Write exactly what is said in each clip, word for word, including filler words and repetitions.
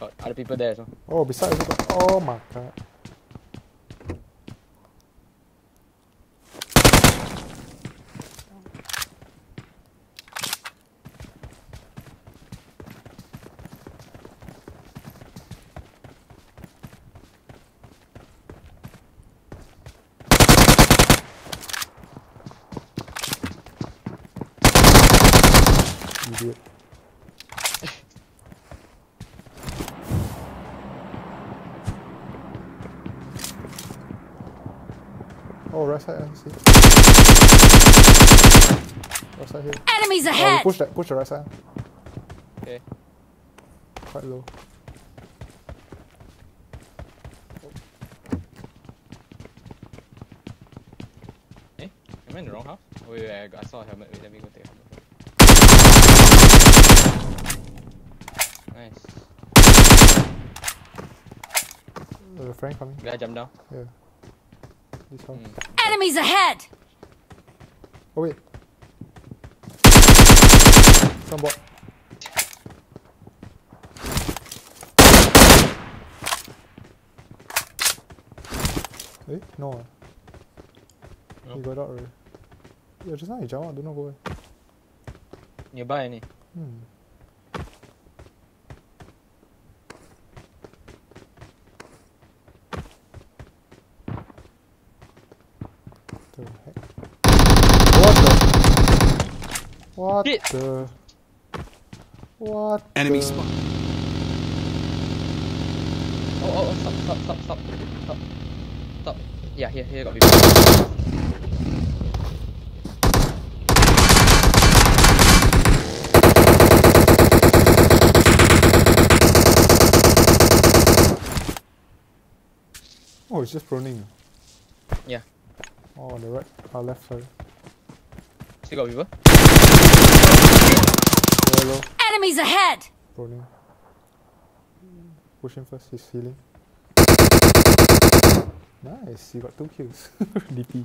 Got other people there as well. Oh, beside also got. Oh my god. Idiot. Oh, right side, I see. Right side here. Enemies Oh, ahead! we push that, push the right side. Okay. Quite low. Eh? Am I in the wrong house? Oh, wait, wait, I, got, I saw a helmet. Wait, let me go take a helmet. Nice. There's a friend coming. Guy jump down. Yeah. This house. Mm. Enemies ahead! Oh wait. Some bot. Eh? No. ah. No. He got out already. Yeah, just now he jumped out, don't know go where. Nearby, any? Hmm. The heck? What the? What Shit. the? What Enemy the? spot. Oh, oh, oh, stop, stop, stop, stop. Stop. Stop. Yeah, here, here got people. Oh, it's just proning. Yeah. Oh, on the right, uh, left side. Still got people? Yellow, Enemies ahead! proning. Push him first, he's healing. Nice, you got two kills. D P.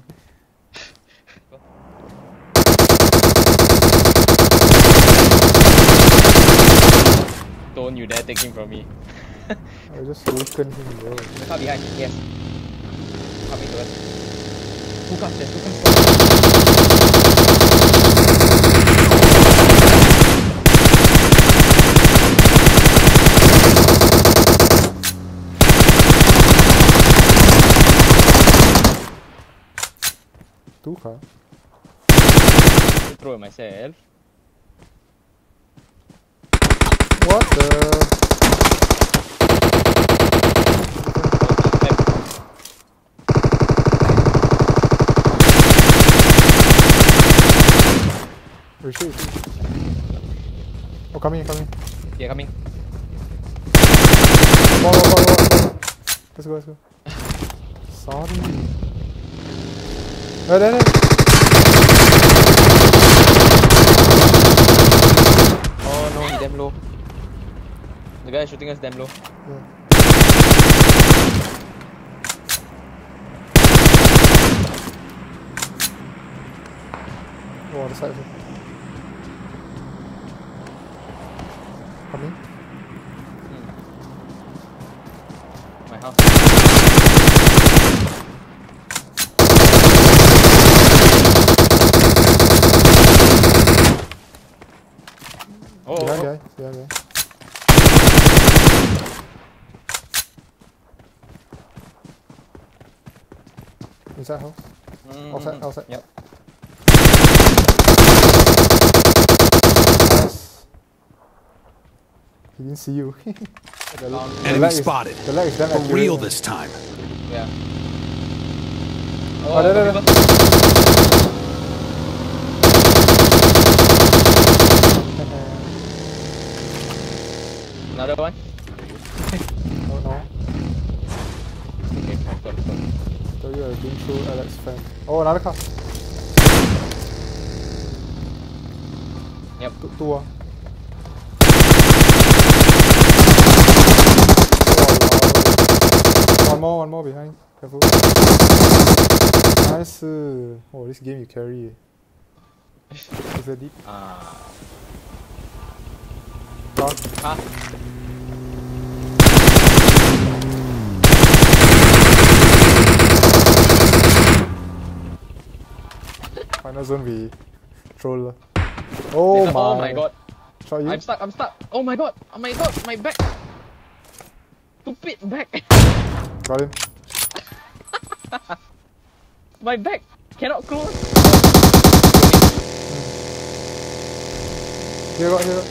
Don't you dare take him from me. I just weakened him, bro. The car behind, yes. Coming to us. Two cars, there's two cars. Two car. I throw it myself. What the? Retreat, retreat. Oh, coming, coming. Yeah, coming. Ball, ball, ball, ball, ball. Let's go, let's go. Sorry. Right there, there. Oh no, he's damn low. The guy shooting us damn low. Yeah. Oh, on the side. Coming. My house. Oh, Behind oh, guy, behind guy. Inside house. Mm, Outside, mm, outside. Yep. Nice. He didn't see you. the, Um, the Enemy lag is, spotted. the lag is damn For accurate. real this time. Yeah. Oh, there, there, there. Another one? Oh no. Okay, I've got it, got it. Tell you I've been through Alex fan. Oh, another car. Yep. Two, two ah. Oh, one more, one more behind. Careful. Nice. Oh, this game you carry. Is it deep? Ah. Dark. Ah. Mana zone we troll lah. Oh Listen, my. oh my god. Shot you? I'm stuck, I'm stuck. Oh my god. Oh my god, my back. Stupid back. Got him. My back cannot close. Here got, here got.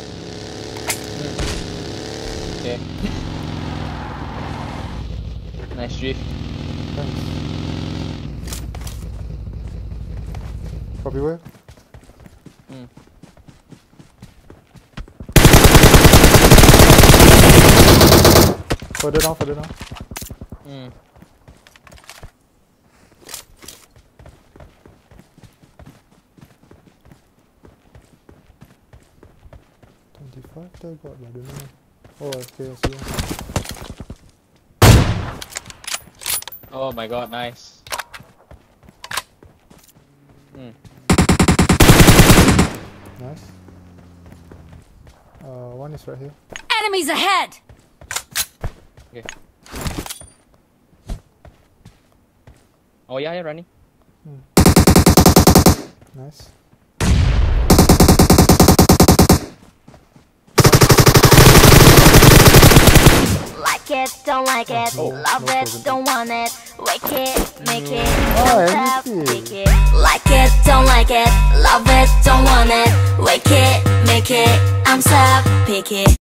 Okay. Nice drift. Thanks. Copy where? Mm. Further down, further down. Mm. twenty-five there got, I don't know. Oh, okay, I see him. Oh my god, nice. Mm. Nice. Uh, one is right here. Enemies ahead! Okay. Oh yeah, yeah, running. Nice. Like it, don't like it, Oh, love no it, problem. don't want it, wake it, make it, Oh, don't stop, anything. pick it. Like it, don't like it, love it, don't want it, wake it, make it, I'm stop, pick it.